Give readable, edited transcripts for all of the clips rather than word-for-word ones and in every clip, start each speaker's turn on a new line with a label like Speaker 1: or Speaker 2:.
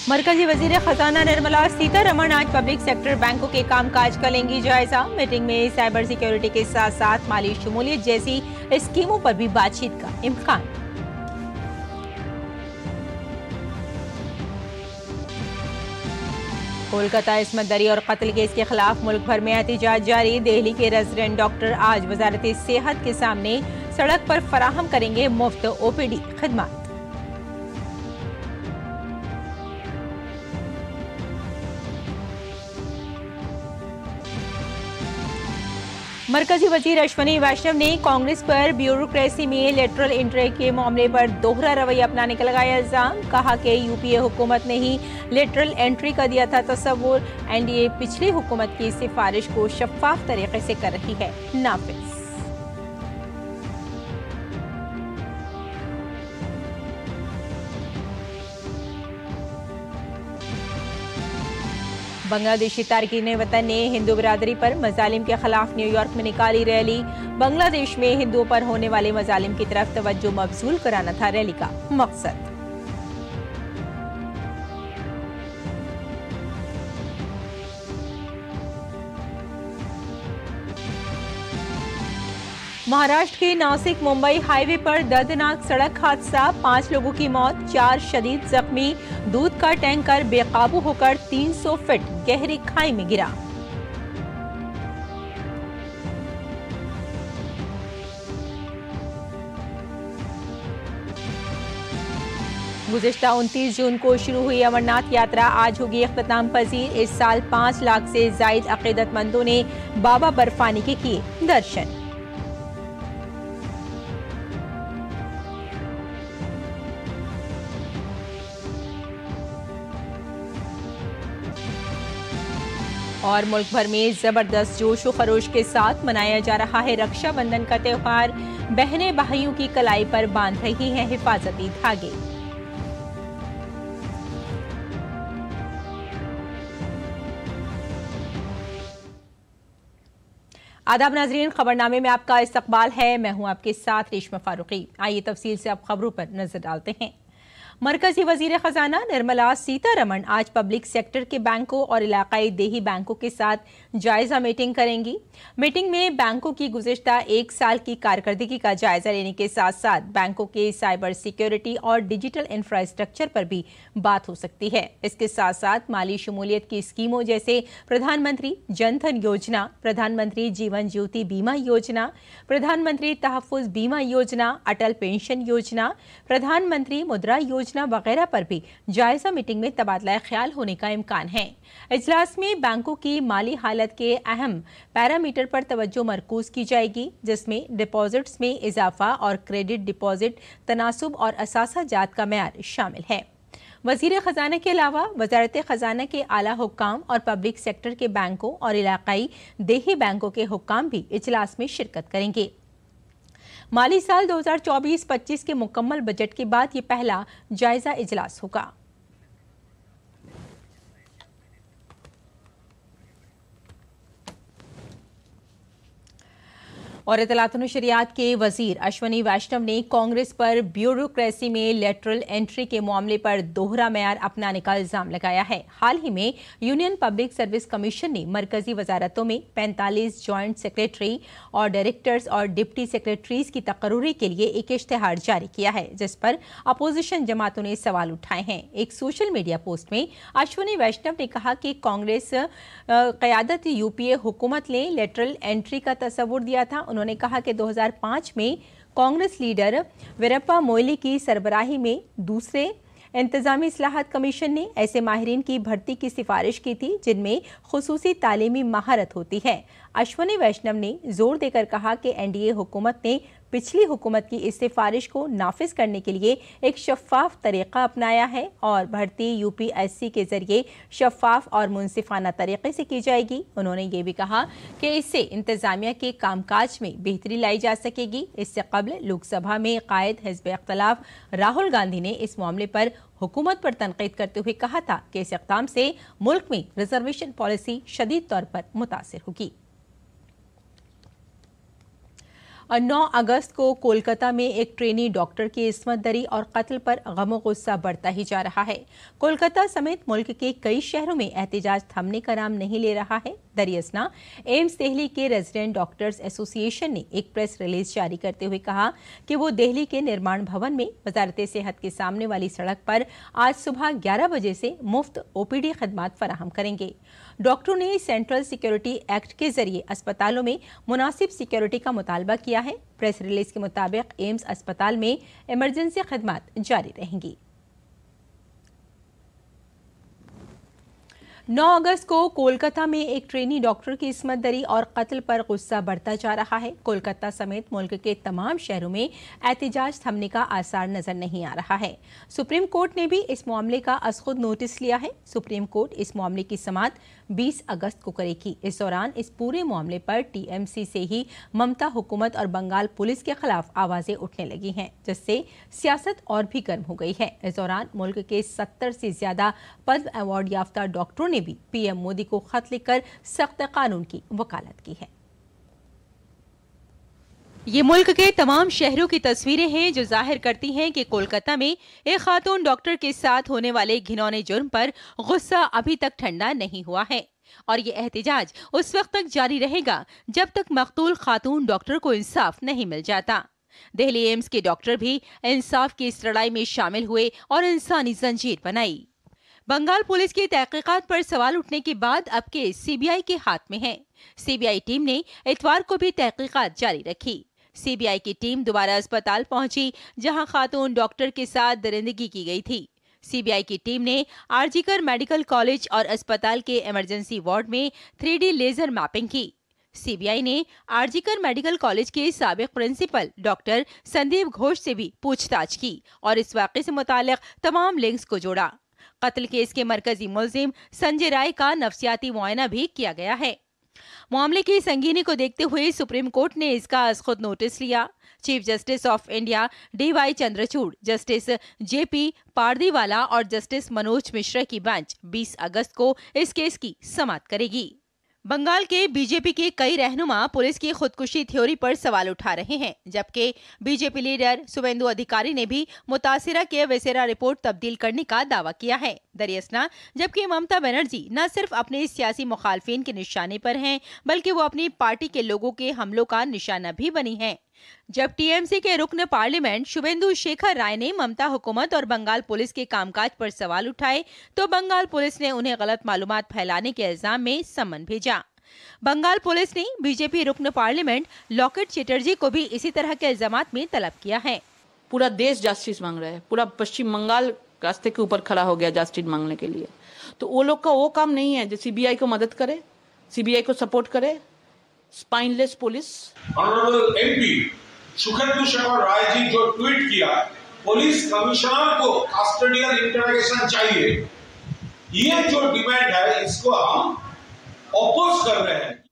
Speaker 1: मरकजी वजीर खजाना निर्मला सीतारमण आज पब्लिक सेक्टर बैंकों के कामकाज का लेंगी जायजा। मीटिंग में साइबर सिक्योरिटी के साथ साथ माली शमूलियत जैसी स्कीमों पर भी बातचीत का इम्कान। कोलकाता इस्मत दरी और कत्ल केस के खिलाफ मुल्क भर में एहतजाज जारी। दिल्ली के रेजिडेंट डॉक्टर आज वजारत सेहत के सामने सड़क पर फराहम करेंगे मुफ्त ओपीडी खिदमत। मरकजी वजीर अश्वनी वैष्णव ने कांग्रेस पर ब्यूरोक्रेसी में लेटरल एंट्री के मामले पर दोहरा रवैया अपनाने का लगाया इल्जाम। कहा कि यूपीए हुकूमत ने ही लेटरल एंट्री का दिया था तस्वुर। एनडीए पिछली हुकूमत की सिफारिश को शफाफ तरीके से कर रही है नाफिज। बांग्लादेशी तारकीन वतन ने हिंदू बिरादरी पर मजालिम के खिलाफ न्यूयॉर्क में निकाली रैली। बांग्लादेश में हिंदुओं पर होने वाले मजालिम की तरफ तवज्जो मबजूल कराना था रैली का मकसद। महाराष्ट्र के नासिक मुंबई हाईवे पर दर्दनाक सड़क हादसा, 5 लोगों की मौत, 4 शदीद जख्मी। दूध का टैंकर बेकाबू होकर 300 फीट गहरी खाई में गिरा। गुज़िश्ता 29 जून को शुरू हुई अमरनाथ यात्रा आज होगी इख्तिताम पजीर। इस साल 5 लाख से जायद अकीदतमंदों ने बाबा बर्फानी के किए दर्शन। और मुल्क भर में जबरदस्त जोशो खरोश के साथ मनाया जा रहा है रक्षाबंधन का त्योहार। बहनें भाइयों की कलाई पर बांध रही हैं हिफाजती धागे। आदाब नाजरीन, खबरनामे में आपका इस्तकबाल है। मैं हूं आपके साथ रेशमा फारूकी। आइए तफसील से अब खबरों पर नजर डालते हैं। मरकजी वजीर खजाना निर्मला सीतारमण आज पब्लिक सेक्टर के बैंकों और इलाकाई देही बैंकों के साथ जायजा मीटिंग करेंगी। मीटिंग में बैंकों की गुज़िश्ता 1 साल की कारकर्दगी का जायजा लेने के साथ साथ बैंकों के साइबर सिक्योरिटी और डिजिटल इंफ्रास्ट्रक्चर पर भी बात हो सकती है। इसके साथ साथ माली शमूलियत की स्कीमों जैसे प्रधानमंत्री जन धन योजना, प्रधानमंत्री जीवन ज्योति बीमा योजना, प्रधानमंत्री तहफ़्फ़ुज़ बीमा योजना, अटल पेंशन योजना, प्रधानमंत्री मुद्रा योजना वगैरह पर भी जायजा मीटिंग में तबादला ख्याल होने का इम्कान है। इजलास में बैंकों की माली हालत के अहम पैरामीटर पर तवज्जो मरकूज की जाएगी, जिसमें डिपॉजिट्स में इजाफा और क्रेडिट डिपॉजिट तनासुब और असासा जात का मेयार शामिल है। वजीर खजाना के अलावा वजारत खजाना के आला हुक्काम और पब्लिक सेक्टर के बैंकों और इलाकाई देही बैंकों के हुक्काम भी इजलास में शिरकत करेंगे। माली साल 2024-25 के मुकम्मल बजट के बाद ये पहला जायजा इजलास होगा। और इत्तलात व नशरियात के वजीर अश्वनी वैष्णव ने कांग्रेस पर ब्यूरोक्रेसी में लेटरल एंट्री के मामले पर दोहरा मेयार अपनाने का इल्जाम लगाया है। हाल ही में यूनियन पब्लिक सर्विस कमीशन ने मरकजी वजारतों में 45 जॉइंट सेक्रेटरी और डायरेक्टर्स और डिप्टी सेक्रेटरीज की तकर्री के लिए एक इश्तेहार जारी किया है, जिस पर अपोजिशन जमातों ने सवाल उठाए हैं। एक सोशल मीडिया पोस्ट में अश्वनी वैष्णव ने कहा कि कांग्रेस क़यादत यूपीए हुकूमत ने लेटरल एंट्री का तस्वुर दिया था। उन्होंने कहा कि 2005 में कांग्रेस लीडर वीरप्पा मोइली की सरबराही में दूसरे इंतजामी इस्लाहात कमीशन ने ऐसे माहिरीन की भर्ती की सिफारिश की थी जिनमें खुसूसी तालीमी महारत होती है। अश्वनी वैष्णव ने जोर देकर कहा कि एनडीए हुकूमत ने पिछली हुकूमत की इस सिफारिश को नाफिज करने के लिए एक शफाफ तरीका अपनाया है और भर्ती यूपीएससी के जरिए शफाफ और मुनसिफाना तरीके से की जाएगी। उन्होंने ये भी कहा कि इससे इंतजामिया के कामकाज में बेहतरी लाई जा सकेगी। इससे कबल लोकसभा में कायद हिज़्ब इख्तिलाफ राहुल गांधी ने इस मामले पर हुकूमत पर तनकीद करते हुए कहा था कि इस इक़दाम से मुल्क में रिजर्वेशन पॉलिसी शदीद तौर पर मुतासिर होगी। और 9 अगस्त को कोलकाता में एक ट्रेनी डॉक्टर की इस्मत दरी और कत्ल पर गम गुस्सा बढ़ता ही जा रहा है। कोलकाता समेत मुल्क के कई शहरों में एहतजाज थमने का नाम नहीं ले रहा है। दरियासना एम्स दिल्ली के रेजिडेंट डॉक्टर्स एसोसिएशन ने एक प्रेस रिलीज जारी करते हुए कहा कि वो दिल्ली के निर्माण भवन में वजारत सेहत के सामने वाली सड़क पर आज सुबह 11 बजे से मुफ्त ओपीडी खदमात फराहम करेंगे। डॉक्टरों ने सेंट्रल सिक्योरिटी एक्ट के जरिए अस्पतालों में मुनासिब सिक्योरिटी का मुतालबा किया है। प्रेस रिलीज के मुताबिक एम्स अस्पताल में इमरजेंसी खदमात जारी रहेंगी। 9 अगस्त को कोलकाता में एक ट्रेनी डॉक्टर की इस्मत दरी और कत्ल पर गुस्सा बढ़ता जा रहा है। कोलकाता समेत मुल्क के तमाम शहरों में एहतजाज थमने का आसार नजर नहीं आ रहा है। सुप्रीम कोर्ट ने भी इस मामले का अज़खुद नोटिस लिया है। सुप्रीम कोर्ट इस मामले की समाअत 20 अगस्त को करेगी। इस दौरान इस पूरे मामले पर टीएमसी से ही ममता हुकूमत और बंगाल पुलिस के खिलाफ आवाजें उठने लगी हैं, जिससे सियासत और भी गर्म हो गई है। इस दौरान मुल्क के 70 से ज्यादा पद्म अवार्ड याफ्ता डॉक्टरों ने भी पीएम मोदी को खत लिखकर सख्त कानून की वकालत की है। ये मुल्क के तमाम शहरों की तस्वीरें हैं जो जाहिर करती हैं कि कोलकाता में एक खातून डॉक्टर के साथ होने वाले घिनौने जुर्म पर गुस्सा अभी तक ठंडा नहीं हुआ है और ये एहतजाज उस वक्त तक जारी रहेगा जब तक मकतूल खातून डॉक्टर को इंसाफ नहीं मिल जाता। दिल्ली एम्स के डॉक्टर भी इंसाफ की इस लड़ाई में शामिल हुए और इंसानी जंजीर बनाई। बंगाल पुलिस की तहकीकात पर सवाल उठने के बाद अब केस सीबीआई के हाथ में है। सीबीआई टीम ने इतवार को भी तहकीकात जारी रखी। सीबीआई की टीम दोबारा अस्पताल पहुंची जहां खातून डॉक्टर के साथ दरिंदगी की गई थी। सीबीआई की टीम ने आरजीकर मेडिकल कॉलेज और अस्पताल के इमरजेंसी वार्ड में 3D लेजर मैपिंग की। सीबीआई ने आरजीकर मेडिकल कॉलेज के साबिक प्रिंसिपल डॉक्टर संदीप घोष से भी पूछताछ की और इस वाक़े से मुताल्लिक तमाम लिंक्स को जोड़ा। कत्ल केस के मरकजी मुलजिम संजय राय का नफ्सियाती मुआयना भी किया गया है। मामले की संगीनी को देखते हुए सुप्रीम कोर्ट ने इसका अज़खुद नोटिस लिया। Chief justice of India DY Chandrachud, justice JP Pardiwala और जस्टिस मनोज मिश्रा की बेंच 20 अगस्त को इस केस की समाअत करेगी। बंगाल के बीजेपी के कई रहनुमा पुलिस की खुदकुशी थ्योरी पर सवाल उठा रहे हैं, जबकि बीजेपी लीडर शुवेंदु अधिकारी ने भी मुतासिरा के वेसेरा रिपोर्ट तब्दील करने का दावा किया है। दरियासना जबकि ममता बनर्जी न सिर्फ अपने सियासी मुखालफिन के निशाने पर हैं, बल्कि वो अपनी पार्टी के लोगों के हमलों का निशाना भी बनी हैं। जब टीएमसी के रुकन पार्लियामेंट शुवेंदु शेखर राय ने ममता हुकूमत और बंगाल पुलिस के कामकाज पर सवाल उठाए तो बंगाल पुलिस ने उन्हें गलत मालूमात फैलाने के इल्जाम में सम्मन भेजा। बंगाल पुलिस ने बीजेपी रुकन पार्लियामेंट लॉकेट चैटर्जी को भी इसी तरह के इल्जामात में तलब किया है।
Speaker 2: पूरा देश जस्टिस मांग रहा है, पूरा पश्चिम बंगाल रास्ते के ऊपर खड़ा हो गया जस्टिस मांगने के लिए। तो वो लोग का वो काम नहीं है जो सीबीआई को मदद करे, सीबीआई को सपोर्ट करे। Spineless police.
Speaker 3: Honourable MP Sukhendu Sekhar Ray ji जो ट्वीट किया, पुलिस कमिश्नर को कस्टोडियल इंटरोगेशन चाहिए, ये जो डिमांड है इसको हम ऑपोज कर रहे हैं।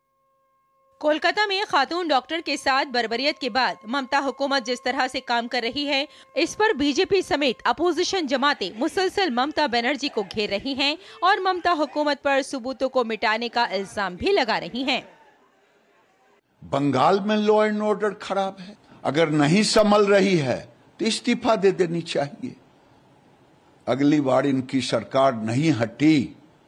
Speaker 1: कोलकाता में खातून डॉक्टर के साथ बर्बरियत के बाद ममता हुकूमत जिस तरह से काम कर रही है, इस पर बीजेपी समेत अपोजिशन जमातें मुसलसल ममता बनर्जी को घेर रही हैं और ममता हुकूमत पर सबूतों को मिटाने का इल्जाम भी लगा रही हैं।
Speaker 4: बंगाल में लॉ एंड ऑर्डर खराब है, अगर नहीं संभल रही है तो इस्तीफा दे देनी चाहिए। अगली बार इनकी सरकार नहीं हटी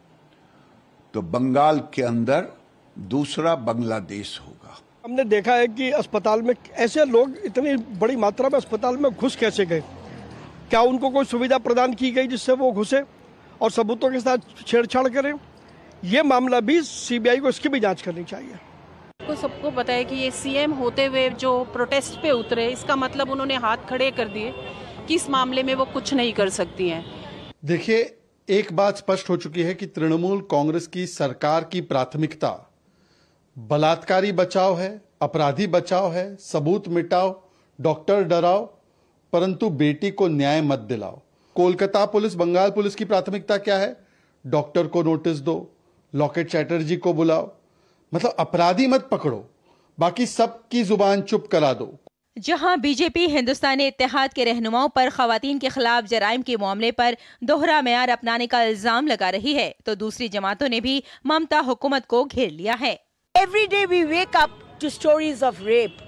Speaker 4: तो बंगाल के अंदर दूसरा बांग्लादेश होगा।
Speaker 5: हमने देखा है कि अस्पताल में ऐसे लोग इतनी बड़ी मात्रा में अस्पताल में घुस कैसे गए, क्या उनको कोई सुविधा प्रदान की गई जिससे वो घुसे और सबूतों के साथ छेड़छाड़ करें? ये मामला भी सीबीआई को इसकी भी जांच करनी चाहिए।
Speaker 6: सबको पता है कि ये सीएम होते हुए जो प्रोटेस्ट पे उतरे, इसका मतलब उन्होंने हाथ खड़े कर दिए कि इस मामले में वो कुछ नहीं कर सकती हैं।
Speaker 7: देखिए, एक बात स्पष्ट हो चुकी है कि तृणमूल कांग्रेस की सरकार की प्राथमिकता बलात्कारी बचाव है, अपराधी बचाव है, सबूत मिटाओ, डॉक्टर डराओ, परंतु बेटी को न्याय मत दिलाओ। कोलकाता पुलिस, बंगाल पुलिस की प्राथमिकता क्या है? डॉक्टर को नोटिस दो, लॉकेट चैटर्जी को बुलाओ, मतलब अपराधी मत पकड़ो, बाकी सबकी जुबान चुप करा दो।
Speaker 1: जहां बीजेपी हिंदुस्तानी इत्तेहाद के रहनुमाओं पर खवातीन के खिलाफ जराइम के मामले पर दोहरा मेयार अपनाने का इल्जाम लगा रही है, तो दूसरी जमातों ने भी ममता हुकूमत को घेर लिया है।
Speaker 8: Every day we wake up to stories of rape,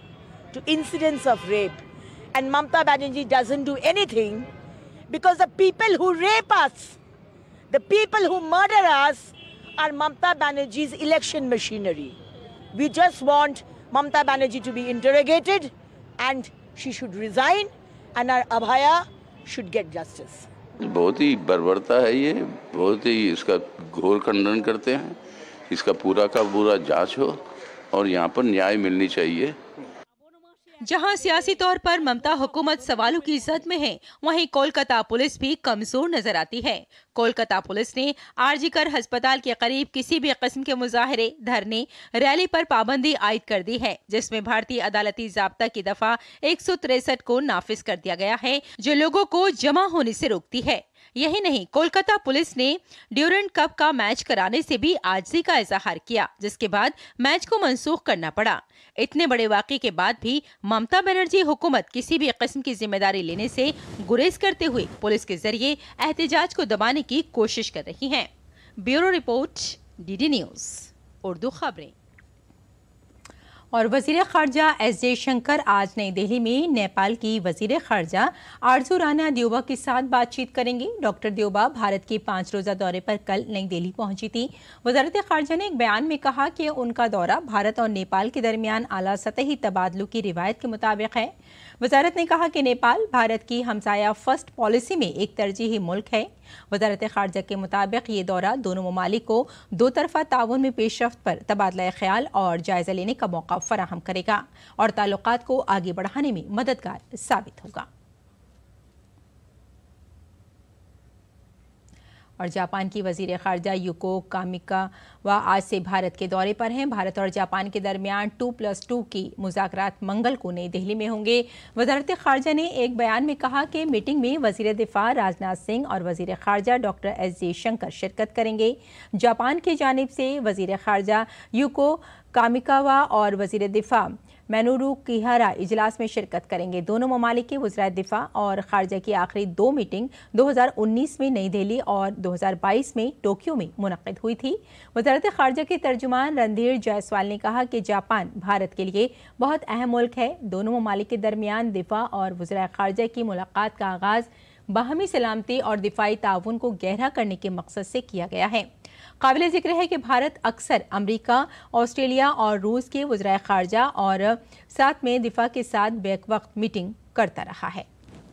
Speaker 8: to incidents of rape. And Mamata Banerjee doesn't do anything because the people who rape us, the people who murder us are Mamata Banerjee's election machinery. We just want Mamata Banerjee to be interrogated and she should resign and our Abhaya should get justice.
Speaker 9: बहुत ही बर्बरता है ये, बहुत ही इसका घोर खंडन करते हैं। इसका पूरा का पूरा जांच हो और यहाँ पर न्याय मिलनी चाहिए।
Speaker 1: जहां सियासी तौर पर ममता हुकूमत सवालों की जद में है, वहीं कोलकाता पुलिस भी कमजोर नजर आती है। कोलकाता पुलिस ने आरजीकर अस्पताल के करीब किसी भी किस्म के मुजाहरे, धरने, रैली पर पाबंदी आयद कर दी है, जिसमें भारतीय अदालती ज़ाब्ता की दफा 163 को नाफिज कर दिया गया है, जो लोगों को जमा होने से रोकती है। यही नहीं, कोलकाता पुलिस ने ड्यूरेंट कप का मैच कराने से भी आजिज़ी का इजहार किया, जिसके बाद मैच को मनसूख करना पड़ा। इतने बड़े वाक़े के बाद भी ममता बनर्जी हुकूमत किसी भी किस्म की जिम्मेदारी लेने से गुरेज करते हुए पुलिस के जरिए एहतजाज को दबाने की कोशिश कर रही हैं। Bureau report, DD news Urdu खबरें। और वज़ीर ख़ारजा एस जयशंकर आज नई दिल्ली में नेपाल की वज़ीर ख़ारजा आरज़ू राना दियोबा के साथ बातचीत करेंगे। डॉक्टर दियोबा भारत के 5 रोज़ा दौरे पर कल नई दिल्ली पहुंची थी। वज़ारत ख़ारजा ने एक बयान में कहा कि उनका दौरा भारत और नेपाल के दरमियान आला सतही तबादलों की रिवायत के मुताबिक है। वज़ारत ने कहा कि नेपाल भारत की हमसाया फर्स्ट पॉलिसी में एक तरजीही मुल्क है। वज़ारत ख़ारजा के मुताबिक ये दौरा दोनों ममालिक को दो तरफ़ा ताउन में पेशरफ्त पर तबादला ख्याल और जायज़ा लेने का मौका फराहम करेगा और ताल्लुकात को आगे बढ़ाने में मददगार साबित होगा। और जापान की वज़ीर ख़ारजा युको कामिकावा आज से भारत के दौरे पर हैं। भारत और जापान के दरमियान 2+2 की मुज़ाकरात मंगल को नई दिल्ली में होंगे। वज़ारत ख़ारजा ने एक बयान में कहा कि मीटिंग में वज़ीर दिफ़ा राजनाथ सिंह और वज़ीर ख़ारजा डॉक्टर एस जयशंकर शिरकत करेंगे। जापान की जानिब से वज़ीर ख़ारजा युको कामिकावा और वज़ीर दिफ़ा मैनूरू किहारा इजलास में शिरकत करेंगे। दोनों ममालिक के वज़राए दिफ़ा और ख़ारजा की आखिरी 2 मीटिंग 2019 में नई दिल्ली और 2022 में टोक्यो में मुनक़िद हुई थी। वज़ारत ख़ारजा के तर्जुमान रणधीर जायसवाल ने कहा कि जापान भारत के लिए बहुत अहम मुल्क है। दोनों ममालिक के दरमियान दिफ़ा और वज़राए ख़ारजा की मुलाकात का आगाज़ बाहमी सलामती और दिफाई ताउन को गहरा करने के मकसद से किया गया है। काबिल ज़िक्र है कि भारत अक्सर अमेरिका, ऑस्ट्रेलिया और रूस के वज़राए ख़ारजा और साथ में दिफा के साथ बैक-वक्त मीटिंग करता रहा है।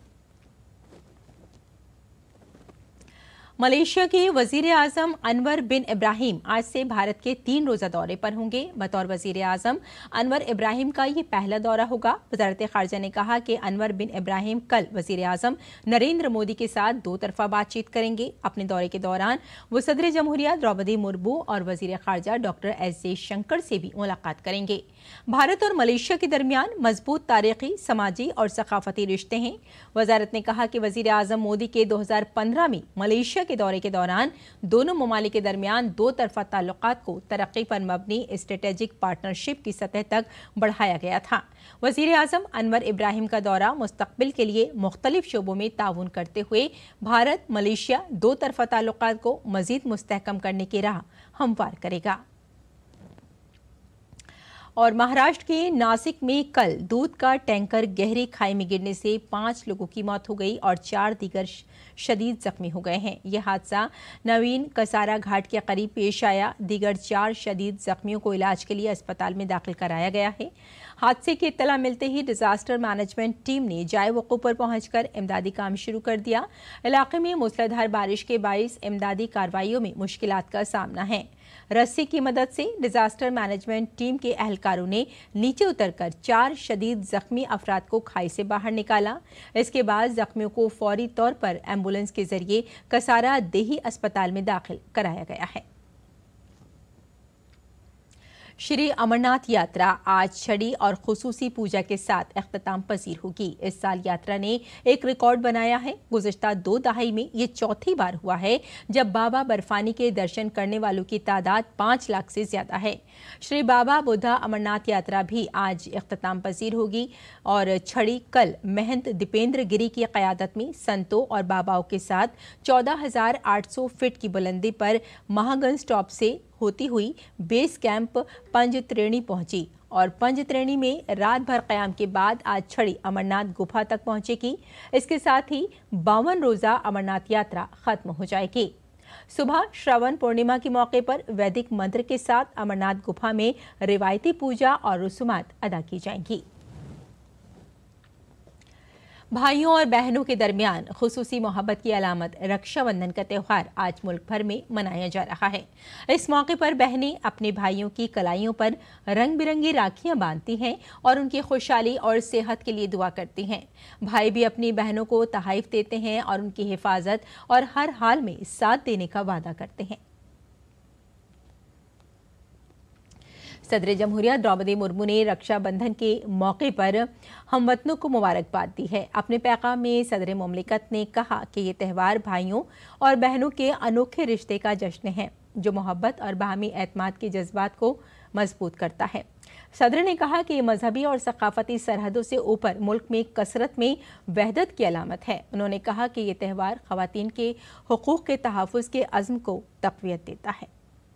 Speaker 1: मलेशिया के वज़ीर आज़म अनवर बिन इब्राहिम आज से भारत के 3 रोज़ा दौरे पर होंगे। बतौर वज़ीर आज़म अनवर इब्राहिम का ये पहला दौरा होगा। वज़ारत ख़ारजा ने कहा कि अनवर बिन इब्राहिम कल वज़ीर आज़म नरेंद्र मोदी के साथ 2 तरफ़ा बातचीत करेंगे। अपने दौरे के दौरान वो सदर जमहूरिया द्रौपदी मुर्मू और वज़ीर ख़ारजा डॉक्टर एस जयशंकर से भी मुलाकात करेंगे। भारत और मलेशिया के दरमियान मजबूत तारीख़ी, समाजी और सकाफ़ती रिश्ते हैं। वज़ारत ने कहा कि वज़ीर आज़म मोदी के 2015 में मलेशिया के दौरे के दौरान दोनों ममालिक के दरमियान 2 तरफ़ा ताल्लुकात को तरक्की पर मबनी स्ट्रेटेजिक पार्टनरशिप की सतह तक बढ़ाया गया था। वज़ीर आज़म अनवर इब्राहिम का दौरा मुस्तक़बिल के लिए मुख्तलिफ शोबों में ताउन करते हुए भारत मलेशिया 2 तरफ़ा ताल्लुकात को मज़ीद मुस्तहकम करने की राह हमवार करेगा। और महाराष्ट्र के नासिक में कल दूध का टैंकर गहरी खाई में गिरने से 5 लोगों की मौत हो गई और 4 दीगर शदीद जख्मी हो गए हैं। यह हादसा नवीन कसारा घाट के करीब पेश आया। दीगर 4 शदीद जख्मियों को इलाज के लिए अस्पताल में दाखिल कराया गया है। हादसे की इत्तला मिलते ही डिजास्टर मैनेजमेंट टीम ने जाए वक़ूफ़ पर पहुंचकर इमदादी काम शुरू कर दिया। इलाके में मूसलाधार बारिश के बाइस इमदादी कार्रवाइयों में मुश्किलात का सामना है। रस्सी की मदद से डिजास्टर मैनेजमेंट टीम के अहलकारों ने नीचे उतरकर 4 शदीद जख्मी अफराद को खाई से बाहर निकाला। इसके बाद जख्मियों को फौरी तौर पर एम्बुलेंस के जरिए कसारा देही अस्पताल में दाखिल कराया गया है। श्री अमरनाथ यात्रा आज छड़ी और खुसूसी पूजा के साथ इख्तिताम पजीर होगी। इस साल यात्रा ने एक रिकॉर्ड बनाया है। गुज़िश्ता 2 दहाई में ये चौथी बार हुआ है जब बाबा बर्फानी के दर्शन करने वालों की तादाद 5 लाख से ज्यादा है। श्री बाबा बुद्धा अमरनाथ यात्रा भी आज इख्तिताम पजीर होगी और छड़ी कल महंत दीपेंद्र गिरी की क़यादत में संतों और बाबाओं के साथ 14,800 फीट की बुलंदी पर महागंज टॉप से होती हुई बेस कैंप पंजत्रेणी पहुंची और पंजत्रेणी में रात भर क़याम के बाद आज छड़ी अमरनाथ गुफा तक पहुंचेगी। इसके साथ ही 52 रोज़ा अमरनाथ यात्रा खत्म हो जाएगी। सुबह श्रवण पूर्णिमा के मौके पर वैदिक मंत्र के साथ अमरनाथ गुफा में रिवायती पूजा और रसूमात अदा की जाएंगी। भाइयों और बहनों के दरमियान खुसूसी मोहब्बत की अलामत रक्षाबंधन का त्यौहार आज मुल्क भर में मनाया जा रहा है। इस मौके पर बहनें अपने भाइयों की कलाइयों पर रंग बिरंगी राखियां बांधती हैं और उनकी खुशहाली और सेहत के लिए दुआ करती हैं। भाई भी अपनी बहनों को तोहफे देते हैं और उनकी हिफाजत और हर हाल में साथ देने का वादा करते हैं। सदर जमहूरिया द्रौपदी मुर्मू ने रक्षाबंधन के मौके पर हमवतनों को मुबारकबाद दी है। अपने पैगाम में सदर मुमलिकत ने कहा कि ये त्यौहार भाइयों और बहनों के अनोखे रिश्ते का जश्न है जो मोहब्बत और बाहमी एतमाद के जज्बात को मजबूत करता है। सदर ने कहा कि ये मजहबी और सकाफती सरहदों से ऊपर मुल्क में कसरत में वहदत की अलामत है। उन्होंने कहा कि ये त्यौहार ख़वातीन के हुकूक़ के तहफ़्फ़ुज़ के अज़्म को तक़वियत देता है।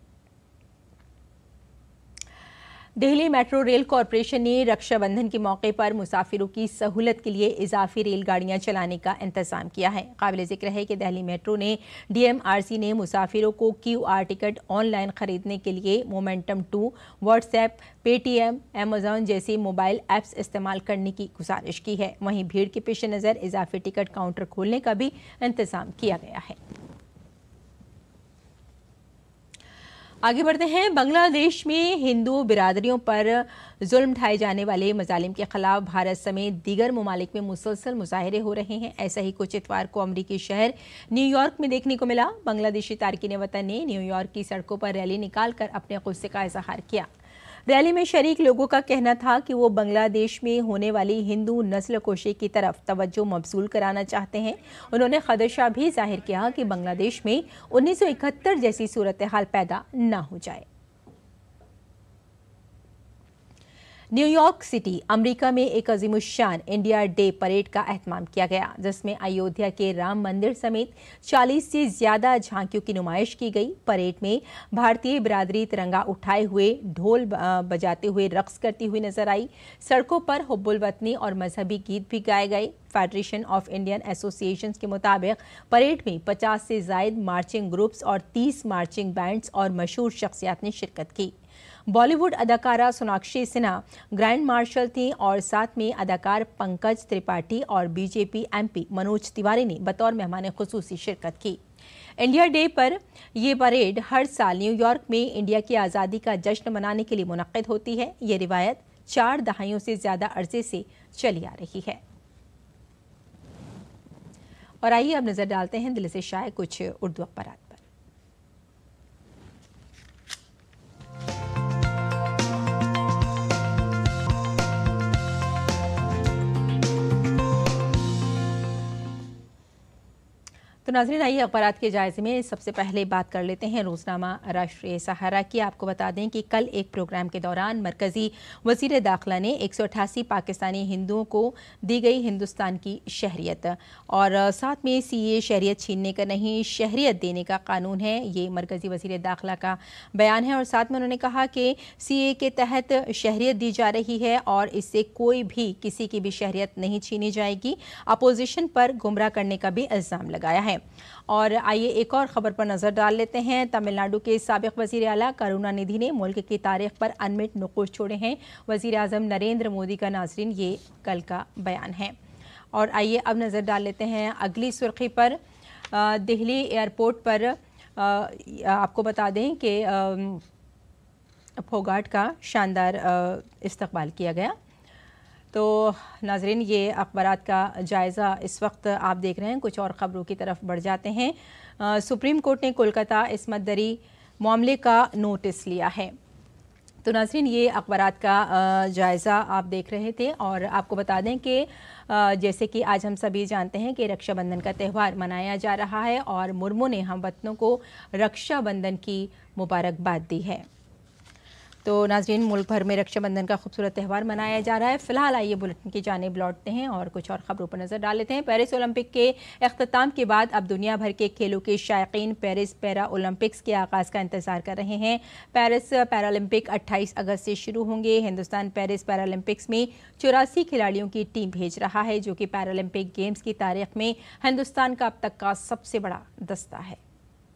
Speaker 1: दिल्ली मेट्रो रेल कॉरपोरेशन ने रक्षाबंधन के मौके पर मुसाफिरों की सहूलत के लिए इजाफी रेलगाड़ियां चलाने का इंतजाम किया है। काबिल जिक्र है कि दिल्ली मेट्रो ने DMRC ने मुसाफिरों को QR टिकट ऑनलाइन खरीदने के लिए मोमेंटम 2, व्हाट्सएप, पेटीएम, अमेजॉन जैसी मोबाइल ऐप्स इस्तेमाल करने की गुजारिश की है। वहीं भीड़ के पेश नज़र इजाफी टिकट काउंटर खोलने का भी इंतजाम किया गया है। आगे बढ़ते हैं। बांग्लादेश में हिंदू बिरादरियों पर जुल्म ढाए जाने वाले मजालिम के खिलाफ भारत समेत दीगर ममालिक में मुसलसल मुजाहरे हो रहे हैं। ऐसा ही कुछ इतवार को अमरीकी शहर न्यूयॉर्क में देखने को मिला। बांग्लादेशी तारकीन वतन ने न्यूयॉर्क की सड़कों पर रैली निकालकर अपने गुस्से का इजहार किया। रैली में शरीक लोगों का कहना था कि वो बांग्लादेश में होने वाली हिंदू नस्लकुशी की तरफ तवज्जो मबसूल कराना चाहते हैं। उन्होंने खदशा भी जाहिर किया कि बांग्लादेश में 1971 जैसी सूरत हाल पैदा न हो जाए। न्यूयॉर्क सिटी अमेरिका में एक अजीमुशान इंडिया डे परेड का एहतमाम किया गया, जिसमें अयोध्या के राम मंदिर समेत 40 से ज्यादा झांकियों की नुमाइश की गई। परेड में भारतीय बिरादरी तिरंगा उठाए हुए, ढोल बजाते हुए रक्स करती हुई नजर आई। सड़कों पर हुब्बुल वतनी और मजहबी गीत भी गाए गए। फेडरेशन ऑफ इंडियन एसोसिएशंस के मुताबिक परेड में 50 से जायद मार्चिंग ग्रुप्स और 30 मार्चिंग बैंड्स और मशहूर शख्सियात ने शिरकत की। बॉलीवुड अदाकारा सोनाक्षी सिन्हा ग्रैंड मार्शल थी और साथ में अदाकार पंकज त्रिपाठी और बीजेपी MP मनोज तिवारी ने बतौर मेहमान खुसूसी शिरकत की। इंडिया डे पर यह परेड हर साल न्यूयॉर्क में इंडिया की आज़ादी का जश्न मनाने के लिए मुनक्किद होती है। ये रिवायत 4 दहाइयों से ज्यादा अरसे से चली आ रही है। और आइए अब नजर डालते हैं दिल्ली से शाये कुछ उर्दू अखबारात। तो नाज़रीन, आइए अखबारात के जायजे में सबसे पहले बात कर लेते हैं रोजनामा राष्ट्रीय सहारा की। आपको बता दें कि कल एक प्रोग्राम के दौरान मरकजी वजीर दाखिला ने 188 पाकिस्तानी हिंदुओं को दी गई हिंदुस्तान की शहरियत और साथ में CA शहरियत छीनने का नहीं, शहरियत देने का कानून है। ये मरकजी वजीर दाखिला का बयान है और साथ में उन्होंने कहा कि CA के तहत शहरियत दी जा रही है और इससे कोई भी किसी की भी शहरियत नहीं छीनी जाएगी। अपोजिशन पर गुमराह करने का भी इल्ज़ाम लगाया है। और आइए एक और खबर पर नजर डाल लेते हैं। तमिलनाडु के साबिक वजीर आला करुणानिधि ने मुल्क की तारीख पर अनमिट नुक़ूश छोड़े हैं। वजीर आज़म नरेंद्र मोदी का नाज़रीन ये कल का बयान है। और आइए अब नज़र डाल लेते हैं अगली सुर्खी पर। दिल्ली एयरपोर्ट पर आपको बता दें कि फोगाट का शानदार इस्तकबाल किया गया। तो नाजरीन, ये अखबारात का जायज़ा इस वक्त आप देख रहे हैं। कुछ और ख़बरों की तरफ बढ़ जाते हैं। सुप्रीम कोर्ट ने कोलकाता इस्मत दरी मामले का नोटिस लिया है। तो नाजरीन, ये अखबारात का जायज़ा आप देख रहे थे और आपको बता दें कि जैसे कि आज हम सभी जानते हैं कि रक्षाबंधन का त्यौहार मनाया जा रहा है और मुर्मू ने हमवतनों को रक्षाबंधन की मुबारकबाद दी है। तो नाज़रीन, मुल्क भर में रक्षाबंधन का खूबसूरत त्यौहार मनाया जा रहा है। फिलहाल आइए बुलेटिन की जानिब लौटते हैं और कुछ और खबरों पर नजर डाल लेते हैं। पेरिस ओलंपिक के अख्ताम के बाद अब दुनिया भर के खेलों के शायकीन पेरिस पैरा ओलंपिक्स के आगाज का इंतजार कर रहे हैं। पेरिस पैरालंपिक 28 अगस्त से शुरू होंगे। हिंदुस्तान पेरिस पैरालंपिक्स में 84 खिलाड़ियों की टीम भेज रहा है, जो कि पैरालंपिक गेम्स की तारीख में हिंदुस्तान का अब तक का सबसे बड़ा दस्ता है।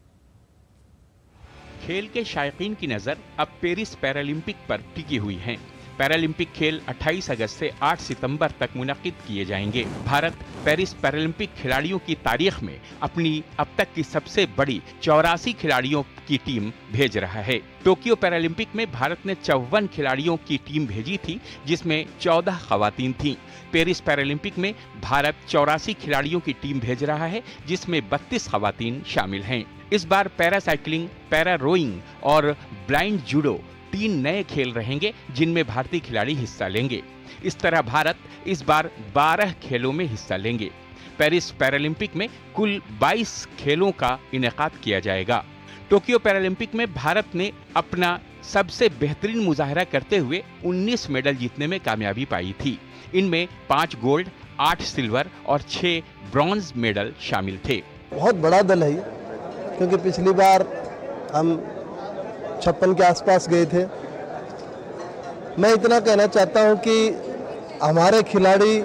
Speaker 10: खेल के शायकीन की नजर अब पेरिस पैरालंपिक पर टिकी हुई है। पैरालंपिक खेल 28 अगस्त से 8 सितंबर तक मुनक्किद किए जाएंगे। भारत पेरिस पैरालंपिक खिलाड़ियों की तारीख में अपनी अब तक की सबसे बड़ी 84 खिलाड़ियों की टीम भेज रहा है। टोक्यो पैरालंपिक में भारत ने 54 खिलाड़ियों की टीम भेजी थी, जिसमें 14 खवातीन थीं। पेरिस पैरालंपिक में भारत 84 खिलाड़ियों की टीम भेज रहा है, जिसमें 32 खवातीन शामिल हैं। इस बार पैरा साइकिलिंग, पैरा रोइंग और ब्लाइंड जूडो 3 नए खेल रहेंगे, जिनमें भारतीय खिलाड़ी हिस्सा लेंगे। इस तरह भारत इस बार 12 खेलों में हिस्सा लेंगे। पेरिस पैरालंपिक में कुल 22 खेलों का इनेकाद किया जाएगा। टोक्यो पैरालंपिक में भारत ने अपना सबसे बेहतरीन मुजाहरा करते हुए 19 मेडल जीतने में कामयाबी पाई थी। इनमें 5 गोल्ड, 8 सिल्वर और 6 ब्रॉन्ज मेडल शामिल थे।
Speaker 11: बहुत बड़ा दल है ये, क्योंकि पिछली बार हम 56 के आसपास गए थे। मैं इतना कहना चाहता हूं कि हमारे खिलाड़ी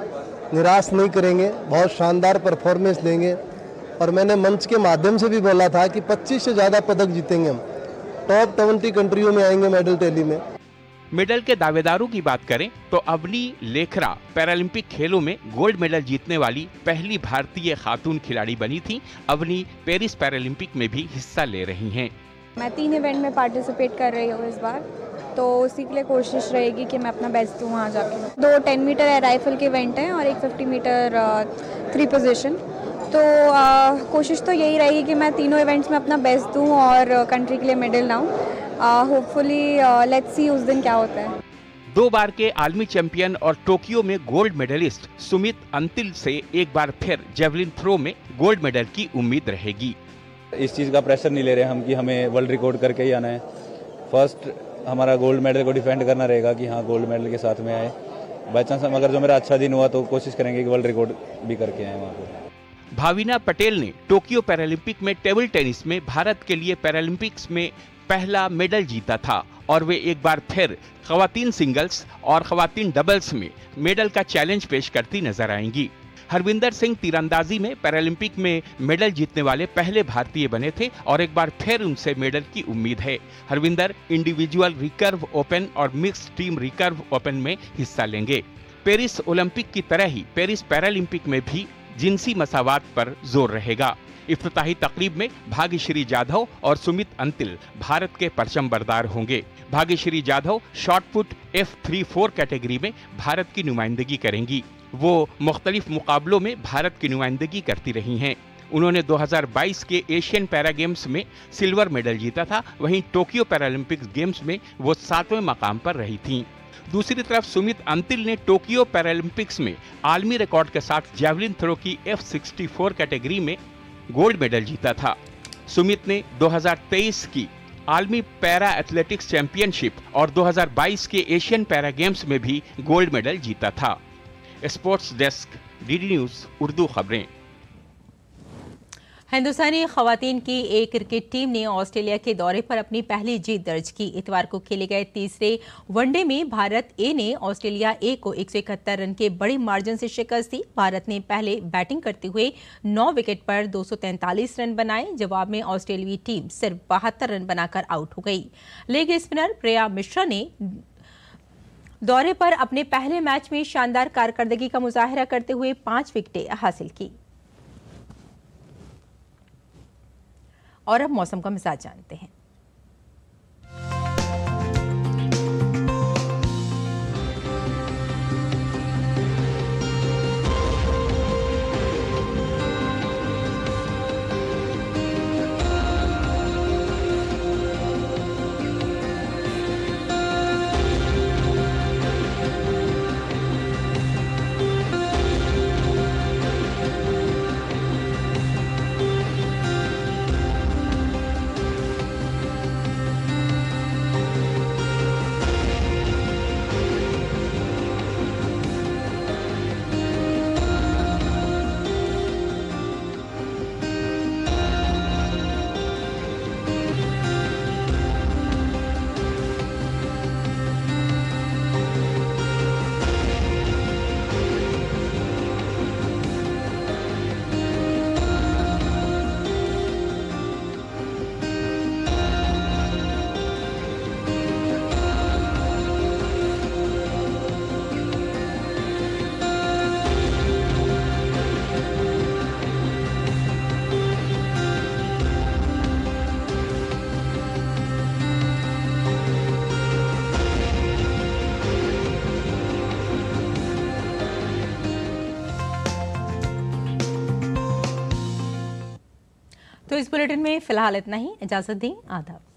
Speaker 11: निराश नहीं करेंगे, बहुत शानदार परफॉर्मेंस देंगे। और मैंने मंच के माध्यम से भी बोला था कि 25 से ज़्यादा पदक जीतेंगे हम। टॉप 20 कंट्रियों में आएंगे मेडल टैली में।
Speaker 10: मेडल के दावेदारों की बात करें तो अवनी लेखरा पैरालंपिक खेलों में गोल्ड मेडल जीतने वाली पहली भारतीय खातून खिलाड़ी बनी थी। अवनी पेरिस पैरालंपिक में भी हिस्सा ले रही हैं।
Speaker 12: मैं 3 इवेंट में पार्टिसिपेट कर रही हूँ इस बार, तो उसी के लिए कोशिश रहेगी कि मैं अपना बेस्ट दूँ वहाँ जाके। 2 10 मीटर एयर राइफल के इवेंट हैं और एक 50 मीटर 3 पोजीशन। तो कोशिश तो यही रहेगी कि मैं तीनों इवेंट्स में अपना बेस्ट दूँ और कंट्री के लिए मेडल लाऊँ। होपफुली लेट्स सी उस दिन क्या होता है।
Speaker 10: 2 बार के आलमी चैंपियन और टोक्यो में गोल्ड मेडलिस्ट सुमित अंतिल से एक बार फिर जेवलिन थ्रो में गोल्ड मेडल की उम्मीद रहेगी।
Speaker 13: इस चीज़ का प्रेशर नहीं ले रहे हम कि हमें वर्ल्ड रिकॉर्ड करके ही आना है। फर्स्ट हमारा गोल्ड मेडल को डिफेंड करना रहेगा कि हाँ गोल्ड मेडल के साथ में आए। बाई चांस अगर जो मेरा अच्छा दिन हुआ तो कोशिश करेंगे कि वर्ल्ड रिकॉर्ड भी करके आए वहाँ पर।
Speaker 10: भाविना पटेल ने टोक्यो पैरालंपिक में टेबल टेनिस में भारत के लिए पैरालंपिक्स में पहला मेडल जीता था और वे एक बार फिर खवातीन सिंगल्स और खवातीन डबल्स में मेडल का चैलेंज पेश करती नजर आएंगी। हरविंदर सिंह तीरंदाजी में पैरालंपिक में मेडल जीतने वाले पहले भारतीय बने थे और एक बार फिर उनसे मेडल की उम्मीद है। हरविंदर इंडिविजुअल रिकर्व ओपन और मिक्स टीम रिकर्व ओपन में हिस्सा लेंगे। पेरिस ओलंपिक की तरह ही पेरिस पैरालंपिक में भी जिनसी मसावात पर जोर रहेगा। इफ्तिताही तकरीब में भाग्यश्री जाधव और सुमित अंतिल भारत के परचम बरदार होंगे। Bhagyashree Jadhav shot put F3-4 category में भारत की नुमाइंदगी करेंगी। वो मुख्तलिफ मुकाबलों में भारत की नुमाइंदगी करती रही हैं। उन्होंने 2022 के एशियन पैरा गेम्स में सिल्वर मेडल जीता था। वहीं टोक्यो पैरालंपिक गेम्स में वो 7वें मकाम पर रही थीं। दूसरी तरफ सुमित अंतिल ने टोक्यो पैरालंपिक्स में आलमी रिकॉर्ड के साथ जेवलिन थ्रो की F64 कैटेगरी में गोल्ड मेडल जीता था। सुमित ने 2023 की आलमी पैरा एथलेटिक्स चैंपियनशिप और 2022 के एशियन पैरा गेम्स में भी गोल्ड मेडल जीता था। Sports desk, DD news Urdu खबरें।
Speaker 1: हिंदुस्तानी खवातीन की एक क्रिकेट टीम ने ऑस्ट्रेलिया के दौरे पर अपनी पहली जीत दर्ज की। इतवार को खेले गए तीसरे वनडे में भारत ए ने ऑस्ट्रेलिया ए को 171 रन के बड़ी मार्जिन से शिकस्त दी। भारत ने पहले बैटिंग करते हुए 9 विकेट पर 243 रन बनाए। जवाब में ऑस्ट्रेलियाई टीम सिर्फ 72 रन बनाकर आउट हो गई। लेग स्पिनर प्रिया मिश्रा ने दौरे पर अपने पहले मैच में शानदार कारकर्दगी का मुजाहरा करते हुए 5 विकेटें हासिल की। और अब मौसम का मिजाज जानते हैं। तो इस बुलेटिन में फिलहाल इतना ही, इजाजत दें, आदाब।